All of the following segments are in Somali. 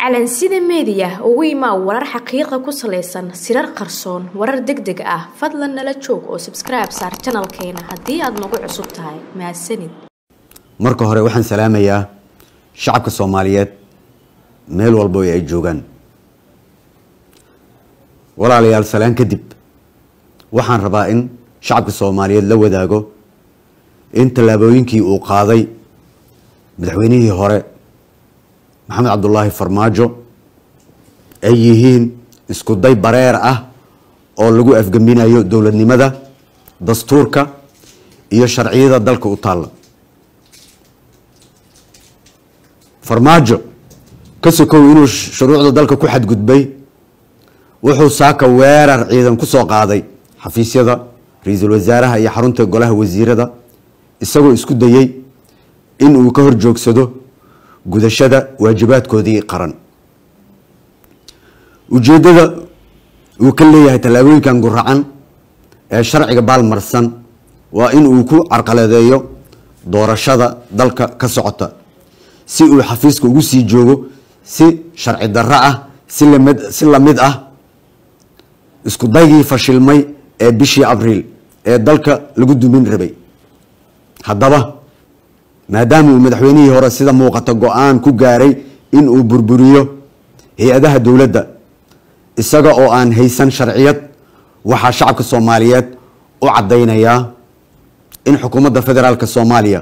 calansida media ugu imaa warar xaqiiqo ku saleysan sirar qarsoon warar degdeg ah fadlan nala joog oo subscribe saar channelkeena hadii aad nagu cusub tahay mahadsanid marka hore waxaan salaamayaa shacabka Soomaaliyeed meel walba ay joogan walaalayaal salaan kadib waxaan rabaa in shacabka Soomaaliyeed la wadaago in talaabooyinkii uu qaaday madaxweynihii hore محمد عبد الله فرماجو أيهين إسكوداي برير أو لجو أفجمينا يو دولة نمدا دستورك إيا شرعية دالك أطال فرماجو كسكو إنه شروع دالك كوحد قدبي وحو ساكا ويرر عيدا كسو قاضي حفيز يدا رئيس الوزراء يا حرونت قولها وزير دا إسكو إسكوداي إنه كهر جوكسدو gudashada waajibaadkoodii qaran ujeedada uu ka leeyahay talaabooyinkan guracan ee sharciga baalmarsan waa in uu ku carqaladeeyo doorashada dalka ka socota si uu xafiiska ugu sii joogo si sharci darro ah si lamid ah isku daygii fashilmay ee bishii Abriil ee dalka lagu dumin rabay haddaba maadaama uu madaxweynihii hore sida muuqata go'aan ku gaaray in uu burburiyo hay'adaha dawladda isaga oo aan haysan sharciyad waxa shacabka Soomaaliyeed u cadeynaya in xukuumadda federaalka Soomaaliya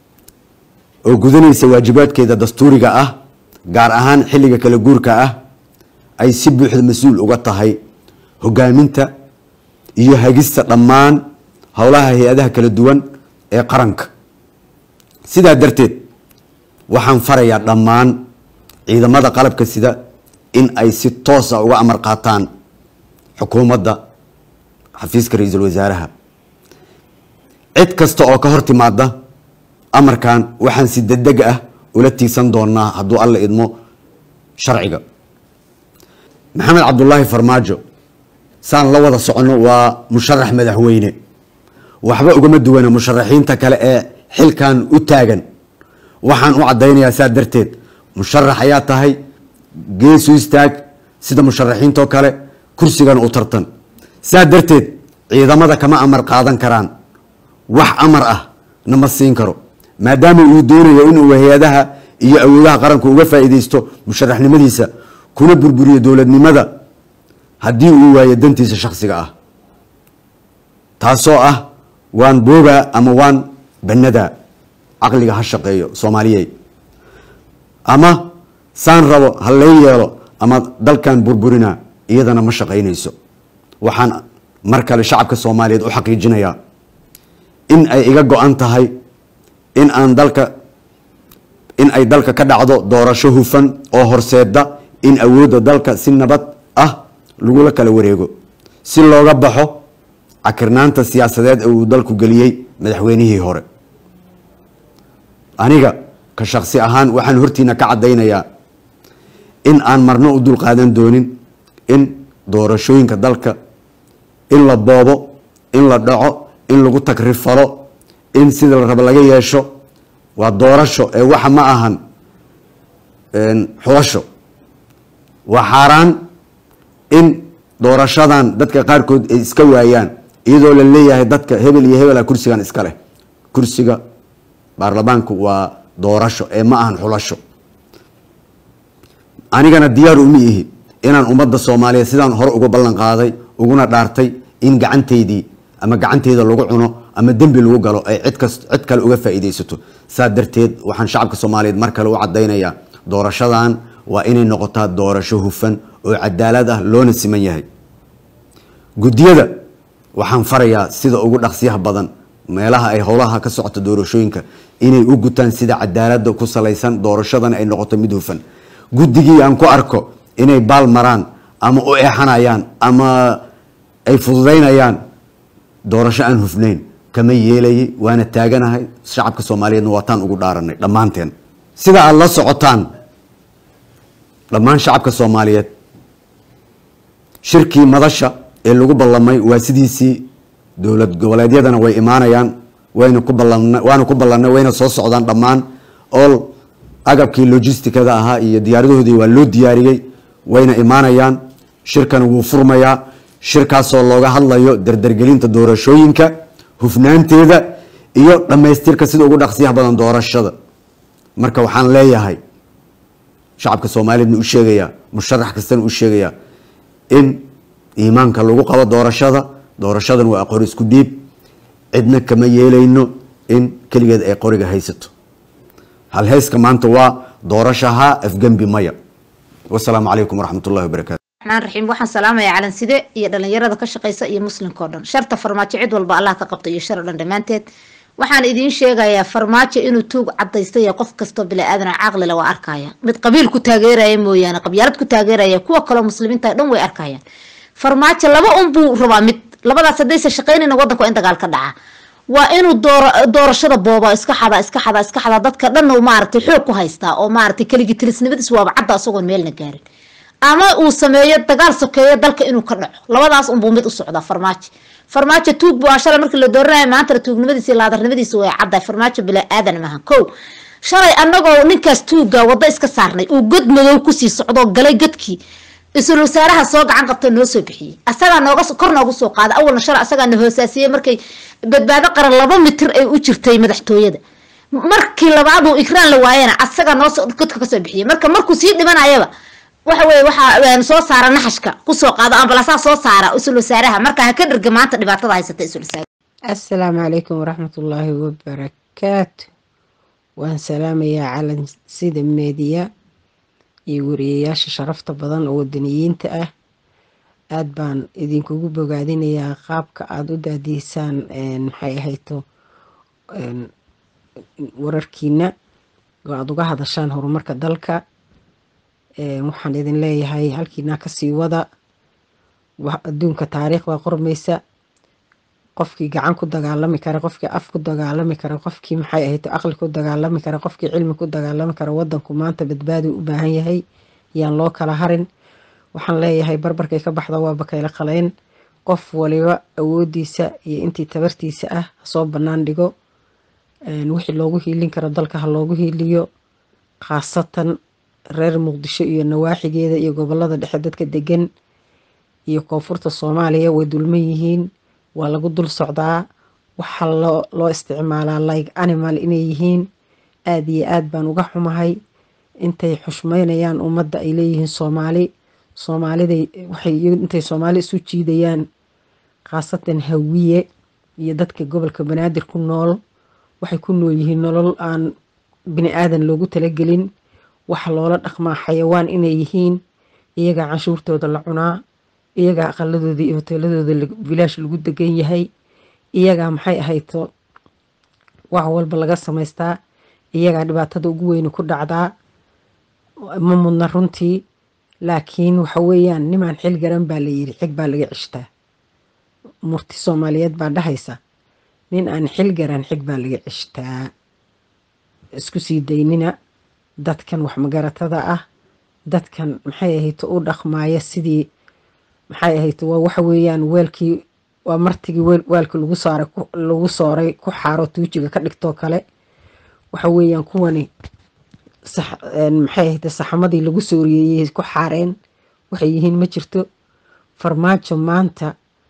oo gudanaysa waajibaadkeeda dastuuriga ah gaar ahaan xilliga kala guurka ah ay si buuxda mas'uul uga tahay hogaaminta iyo hagista dhammaan howlaha hay'adaha kala duwan ee qaranka sidaa darteed waxaan farayaa dhammaan ciidamada qalabka sida in ay si toos ah uga amar qaataan xukuumadda xafiiska ra'iisul wasaaraha cid kasta oo ka hor timaada amarkan waxaan si degdeg ah ula tiisan doonaa hadduu alla idmo sharciga maxamed cabdullaahi farmaajo saan la wada socono waa musharax madaxweyne waxba ugama duwana musharaxiinta kale ee xilkan u taagan waxaan u cadeynayaa saa darteed musharax ayaa tahay gees u istaag sida musharaxiinta kale kursigan u tartan saa darteed ciidamada kama amar qaadan karaan wax amar ah nama siin karo maadaama uu doonayo inuu hay'adaha iyo awoodaha qaranka uga faa'iideysto musharaxnimadiisa kuna burburiyo dawladnimada haddii uu waayo dantiisa shakhsiga ah taasoo ah waan booga ama waan banada aqliga ha shaqeeyo Soomaaliyeed ama saan rabo halay yeelo ama dalkan burburina iyadana ma shaqeynayso waxaan markale shacabka Soomaaliyeed u xaqiijinayaa in ay iga go'an tahay in ay dalka ka dhacdo doorasho hufan oo horseeda in awoodda dalka si nabad ah lagu la kala wareego si looga baxo akirnaanta siyaasadeed ee uu dalku galiyay madaxweynihii hore aniga ka shakhsi ahaan waxaan hortiina ka cadeynayaa in aan marno u dul qaadan doonin in doorashooyinka dalka in la boobo in la dhaco in lagu takrifalo in sida la rabo laga yeesho waa doorasho ee waxa ma ahan xulasho waa xaraan in doorashadan dadka qaarkood ay iska waayaan iyadoo la leeyahay dadka hebel iyo hebel kursigan iska leh kursiga baarlamaanku waa doorasho ee ma ahan xulasho anigana diyaar uma ihi inaan ummadda Soomaaliyeed sidaan hore uga ballan qaaday uguna dhaartay in gacanteeda lagu cuno ama dambi lagu galo ay cid kale uga faa'iideysato saa darteed waxaan shacabka Soomaaliyeed mar kale u cadeynayaa doorashadan waa inay noqotaa doorasho hufan oo cadaalad ah loona siman yahay gudiyada waxaan farayaa sida ugu dhaqsiyaha badan meelaha ay howlaha ka socota doorashooyinka inay u gutaan sida cadaalada ku saleysan doorashadan ay noqoto mid hufan gudigii aan ku arko inay baal maraan ama u eexanayaan ama ay fududeynayaan doorasho aan hufnayn kama yeelay waana taaganahay shacabka Soomaaliyeedna waataan ugu dhaaranay dhamaanteen sida aad la socotaan dhamaan shacabka Soomaaliyeed shirkii madasha ee lagu ballamay waa sidiisii dawlad goboleedyadana way imaanayaan wayna ku ballanay wayna soo socdaan dhamaan all agabkii logistikada ahaa iyo diyaaradahoodii waa loo diyaariyey wayna imaanayaan shirkana wuu furmayaa shirkaasoo looga hadlayo dardargelinta doorashooyinka hufnaanteeda iyo dhammaystirka sida ugu dhaqsiyaha badan doorashada marka waxaan leeyahay shacabka Soomaaliyeedna u sheegaya musharax kastana u sheegaya in iimaanka lagu qabo doorashadan waa aqoon isku dhiib cidna kama yeelayno in kaligeed ay qoriga haysato hal heeska maanta waa doorashaha afgambi maya wassalaamu calaykum waraxmatullaahi wabarakaatu الرحمن الرحيم waxaan salaamayaa calan side iyo dhalinyarada ka shaqeysa iyo muslimka oo dhan sharta farmaajo cid walba Allah ka qabto iyo shar dhan dhamaanteed waxaan idin sheegayaa farmaajo inuu tuug cadaystay qof kasto bila aadan aqli la waa arkaya mid qabiil ku taageeraya mooyaan qabyaalad ku taageeraya kuwa kale muslimiinta dhan way arkayaan farmaajo laba buu rabaa mid labadaas hadaysa shaqeynayna wadanku in dagaal ka dhaca waa inuu doorashada booba iska xada dadka dhan oo maartay xoog ku haysta oo maartay kaligi tilisnimadiis waa cadda asagoo meelna gaarin ama uu sameeyo dagaal sokeeyo dalka inuu ka dhaco labadaas buu mid u socda farmaajo tuug buu ashala markii la dooranayo maanta tuugnimadiisa iyo laadarnimadiisa way cadda farmaajo bila aadan maaha kow shalay anagoo ninkaas tuuga wada iska saarnay uu god madow ku sii socdo galay gadkii isla wasaaraha soo gacan qabta noo soo bixiyay asaga nooga kor noogu soo qaada awalna shar asaga na hoosaasiyay markay badbaado qaran 2 mitir ay u jirtay madaxtooyada markii labaad uu ikraan la waayana asaga noo godka ka soo bixiyay markuu sii dhimanayaba waxa soo saara naxashka ku soo qaado ambalaasa soo saara isla wasaaraha marka ha ka dhirga maanta dhibaatada haysata isla wasaaraha السلام عليكم ورحمة الله وبركاته وان سلام يا على سيد الميديا يورياش شرفت بدن ودنيين تأه أدبان إذن كوجو بقاعدين يا قابك عدو داديسان محي هيتو ورركينا وعدو هذا الشان هو مركز دلكا waxaan idin leeyahay halkiina ka sii wada adduunka taariikh waa qormaysa qofkii gacan ku dagaalami kara qofkii af ku dagaalami kara qofkii maxay ahayd aqli ku dagaalami kara qofkii cilmi ku dagaalami kara wadanku maanta badbaadi u baahan yahay yaan loo kala harin waxaan leeyahay barbarkay ka baxda waa bakayla qaleen qof waliba awoodiisa iyo intii tabartiisa ah soo banaan dhigo wixii loogu hiilin karo dalka ha loogu hiiliyo khaasatan reer muqdisho iyo nawaaxigeeda iyo gobolada dhexe dadka degan iyo koonfurta Soomaaliya way dulman yihiin waa lagu dul socdaa waxa loo isticmaalaa like animal inay yihiin aad iyo aad baan uga xumahay intay xushmeynayaan ummadda ay leeyihiin Soomaalida waxay intay Soomaali isu jiidayaan khaasatan hawiye iyo dadka gobolka Banaadir ku nool waxay ku nool yihiin nolol aan bini aadan loogu talagelin waxa loola dhaqmaa xayawaan inay yihiin iyaga canshuurtooda la cunaa iyaga aqaladooda iyo hoteeladooda bilaash lagu degan yahay iyaga maxay ahayto wax walba laga samaystaa iyaga dhibaatada ugu weyn ku dhacdaa ma mudna runtii laakiin waxa weeyaan nimaan xil garan baa la yiri xig baa laga cishtaa murti Soomaaliyeed baa dhahaysa nin aan xil garan xig baa laga cishtaa isku sii daynina dadkan wax magaratada ah dadkan maxay ahayd u dhaqmaaya sidii maxay ahayd waxa weeyaan weelkii waa martigii weelka lagu saaray ku xaaro tuujiga ka dhigto kale waxa weeyaan kuwani maxay ahayd saxamadii lagu sooriyay ku xaareen waxay yihiin ma jirto farmaajo maanta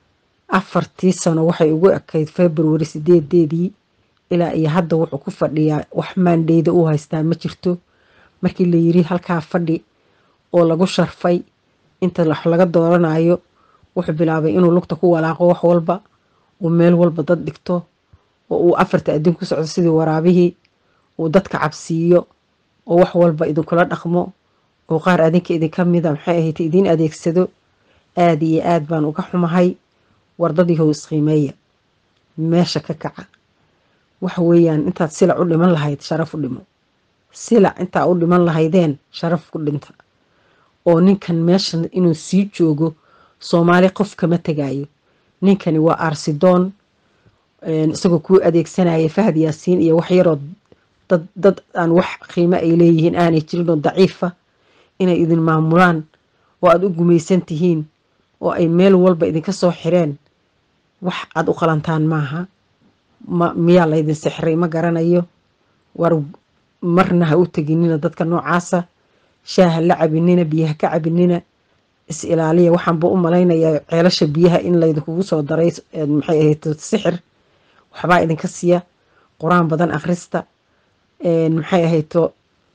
4 sano waxay ugu ekayd February 8 ilaa iyo hadda wuxuu ku fadhiyaa wax maandeyda uu haystaa ma jirto markii la yiri halka fadhi oo lagu sharfay inta laga dooranayo wuxuu bilaabay inuu lugta ku walaaqo wax walba oo meel walba dad dhigto oo uu afarta adin ku socdo sidii waraabihi oo dadka cabsiyo oo wax walba idin kula dhaqmo oo qaar adinka idin kamid ah maxay ahayd idin adeegsado aad iyo aad baan uga xumahay wardadii hoos qiimeeya meesha ka kaca waxa weeyaan intaad silac u dhiman lahayd sharaf u dhimo silac inta u dhiman lahaydeen sharaf ku dhinta oo ninkan meeshan inuu sii joogo Soomaali qof kama tagaayo ninkani waa arsidoon isagoo ku adeegsanaya Fahad Yaasiin iyo wax yar oo dad aan wax qiimo ay leeyihiin aanay jirin oo daciifa inay idin maamulaan oo aad u gumaysan tihiin oo ay meel walba idin ka soo xireen wax aad u qalantaan maaha miyaa la idin sixray ma garanayo war marna ha u teginina dadka noocaasa shaaha la cabinina biyaha ka cabinina is ilaaliya waxaanba u malaynayaa ceelasha biyaha in laydinkugu soo daray maxay ahayd sixir waxbaa idinka siiya qur-aan badan akhrista maxay ahayto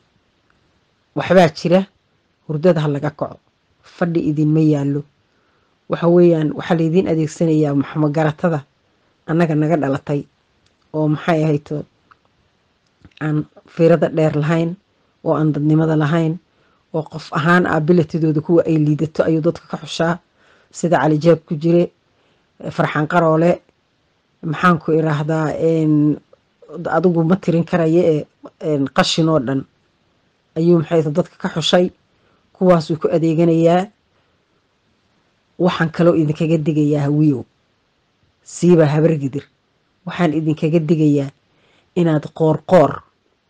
waxbaa jira hurdada ha laga kaco fadhi idinma yaallo waxa weeyaan waxaa laydiin adeegsanayaa maxamagaratada annaga naga dhalatay oo maxay ahayto aan fiirada dheer lahayn oo aan dadnimada lahayn oo qof ahaan abilitydooda kuwa ay liidato ayuu dadka ka xushaa sida calijaab ku jire farxaan qaroole maxaanku iraahdaa adigu ma tirin karaya qashin oo dhan ayuu maxay dadka ka xushay kuwaasuu ku adeeganayaa waxaan kaloo idinkaga digayaa hawiyow siiba habargidir waxaan idinkaga digayaa inaad qoorqoor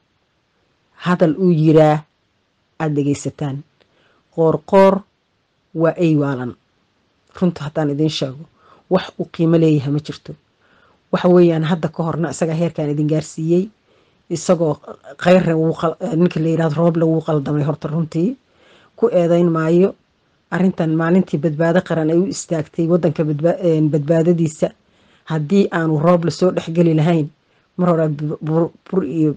hadal uu yiraa aada dhegaysataan qoorqoor waa ay waalan runta haddaan idiin sheego wax uu qiimo leeyahay ma jirto waxa weeyaan hadda ka horna isagaa heerkaan idin gaarsiiyey isagoo kheyre ninka la yidhahdo rooble wuu qaldamay horta runtii ku eedeyn maayo arrintan maalintii badbaado qaran ay u istaagtay waddanka badbaadadiisa haddii aanu rooble soo dhexgeli lahayn mar hore bur iyo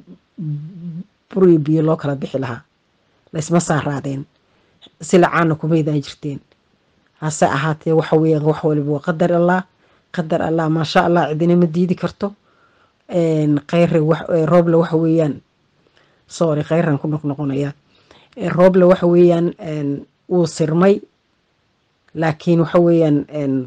biyo loo kala bixi lahaa laysma saaraadeen si lacaana kumaydaan jirteen hase ahaatee waxa weeyaan wax waliba waa qadar allah maasha allah cidina ma diidi karto kheyre rooble waxa weeyaan sorry kheyran ku noqnoqonaya rooble waxa weeyaan wuu sirmay laakiin waxa weeyaan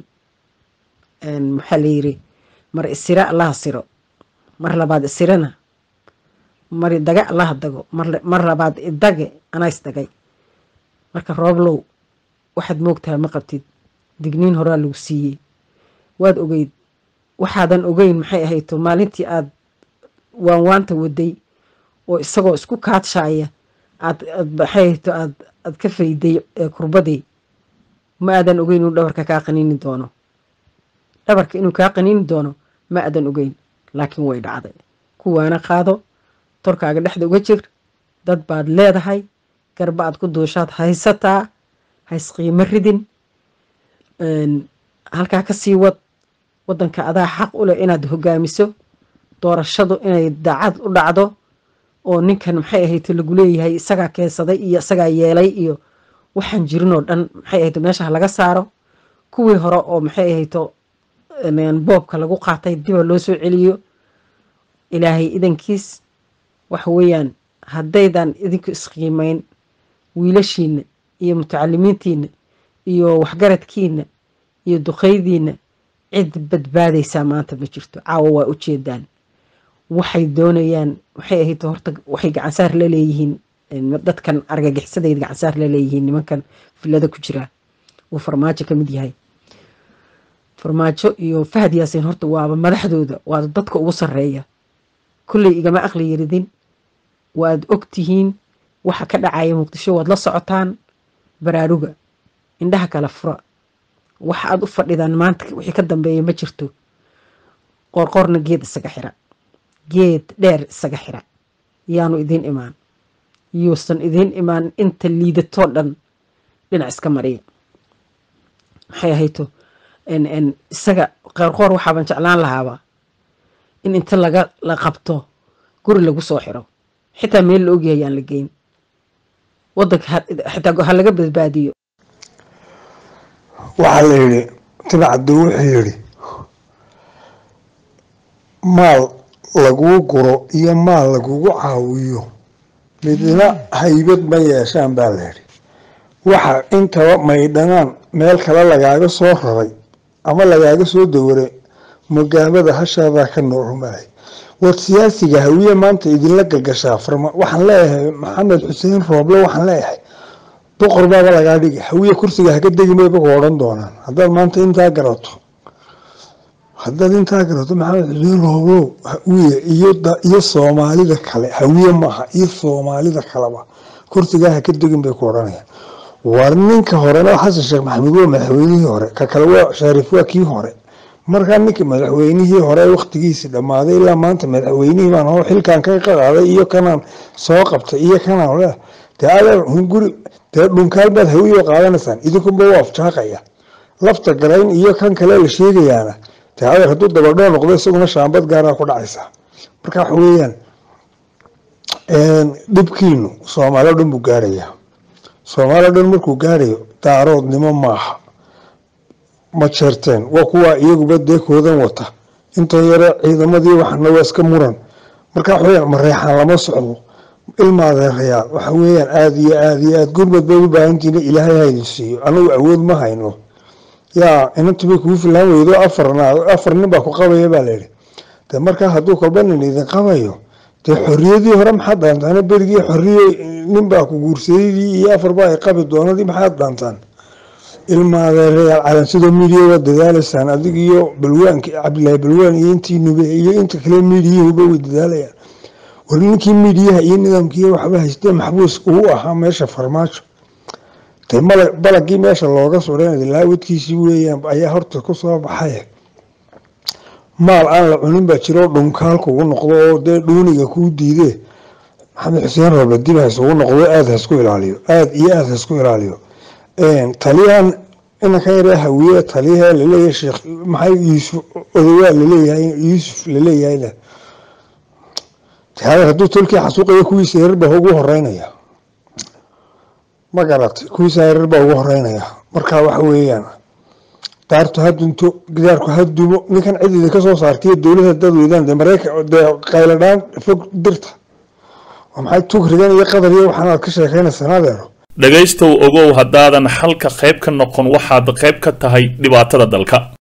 maxaa la yiri mar isira allaha siro mar labaad isirana mar daga allaha dago mar labaad idage anaa isdagay marka rooblow waxaad moogtahay ma qabtid digniin horaa lagu siiyey waad ogeyd waxaadan ogeyn maxay ahayto maalintii aad waanwaanta waday oo isagoo isku kaadshaaya aad maxay ahayto aad ka fayday kurbadii ma aadan ogeyn inuu dhabarka kaa qaniini doono dhabarka inuu kaa qaniini doono ma aadan ogeyn laakiin way dhacday kuwaana qaado torkaaga dhexda uga jir dad baad leedahay garba aad ku duushaad haysataa haysqiimo ridin halkaa ka sii wad waddanka adaa xaq u leh inaad hogaamiso doorashadu inay daacad u dhacdo oo ninkan maxay ahayto lagu leeyahay isagaa keensaday iyo isagaa yeelay iyo waxaan jirinoo dhan maxay ahayto meesha laga saaro kuwii hore oo maxay ahayto boobka lagu qaatay diba loo soo celiyo ilaahay idankiis waxa weeyaan haddaydan idinku isqiimeyn wiilashiina iyo mutacalimiintiina iyo waxgaradkiina iyo duqeydiina cid badbaadaysaa maanta ma jirto caawa waa u jeedaan waxay doonayaan waxay ahayd horta waxay gacansaar la leeyihiin dadkan argagixisadayd gacansaar la leeyihiin nimankan filada ku jira uu farmaajo ka mid yahay farmaajo iyo Fahad Yaasiin horta waaba madaxdooda waa dadka ugu sareeya kulley igama aqli yaridin waad ogtihiin waxa ka dhacaya Muqdisho waad la socotaan baraaruga indhaha kala fura waxa aad u fadhidaan maanta wixii ka dambeeyay ma jirto qorqorna geed isaga xira geed dheer isaga xira yaanu idin imaan yuusan idin imaan inta liidato dhan dhinac iska mariya waxay ahayto isaga qorqor waxaan jeclaan lahaaba in inta la qabto guri lagu soo xiro xitaa meel la ogyahay aan la geyn waddanka xitaa ha laga badbaadiyo waxaa la yidhi tibacdu wuxuu yidhi maal laguu guro iyo maal lagugu caawiyo midna haybad ma yeeshaan baa la yidhi waxa intaba maydhanaan meel kale lagaaga soo raray ama lagaaga soo dowray mugaamada hashaadaa ka noocumahay war siyaasiga hawiye maanta idinla gagashaa waxaan leeyahay maxamed xuseen rooble waxaan leeyahay boqor baaba lagaa dhigi hawiye kursiga haka degi mayba ku odhan doonaan haddaad maanta intaa garato maxamed xuseen rooblow hawiye iyo soomaalida kale hawiye maaha iyo soomaalida kaleba kursigaa haka degin bay ku odhanayaan war ninka horena xasan sheekh maxamuud waa madaxweynihii hore ka kale waa shariif waa kii hore markaa ninkii madaxweynihii hore waqtigiisii dhammaaday ilaa maanta madaxweynihii baan hoo xilkan ka qaaday iyo kanaan soo qabtay iyo kanaan le dee adeer hunguri dee dhunkaal baad hawiyo qaadanaysaan idinkunba u afjaaqaya lafta garayn iyo kan kale la sheegayaana dee adeer hadduu dabadhoo noqdo isaguna shaambad gaaraa ku dhacaysaa marka waxa weeyaan dhibkiinu soomaali o dhan buu gaarayaa soomaali o dhan markuu gaarayo daaroodnimo maaha ma jeerteen waa kuwa iyaguba deekoodan wata intan yare ciidamadii waxna waa iska muran marka waxa weeyaan mareexaan lama socdo ilma adeerayaal waxa weeyaan aada iyo aada iyo aada gurmad bay u baahantiina ilaahay haydin siiyo anagu awood ma hayno yaa inantu bay kugu filaan weydo afar nin baa ku qabaya baa layidhi dee markaa hadduu kolba nin idin qabayo dee xorriyadii hore maxaad dhaantaan berigii xorriye nin baa ku guursadadii iyo afar baa ay qabi doonadii maxaad dhaantaan ilma adeerayaal calansidoo miidiya waa dadaalaysaan adig iyo balwaanki cabdilaahi balwaan iyo intii nube iyo inta kale miidiyahuba way dadaalayaan war ninkii miidiyaha iyo nidaamkiiya waxba haystee maxbuus uu ahaa meesha farmaajo dee balagii meesha looga suran laawadkiisii weeyaan ayaa horta kusoo baxay maal aan la cunin baa jiroo dhunkaal kugu noqdo oo dee dhuuniga kuu diidee maxamed xuseen rooble dib ha isugu noqdo aada ha isku ilaaliyo aada iyo aada ha isku ilaaliyo taliyahan inanka yare hawiye taliyaha laleeyahay sheekh maxay yuusuf odawaa laleeyahay yuusuf laleeyahayna hadduu tolkii xasuuqaya kuwiisa yarar baa ugu horeynaya ma garatay kuwiisa yarar baa ugu horeynaya marka waxa weeyaan daartu ha dunto gidaarku ha dumo ninkan cidida ka soo saartay dowladda dad weydaan dee mareykan dee qayladhaan fog dirta waa maxay tugrigan iyo qadar iyo waxaan aad ka sheekeynaysan adeero dhagaystow ogow haddaadan xalka qayb ka noqon waxaad qayb ka tahay dhibaatada dalka.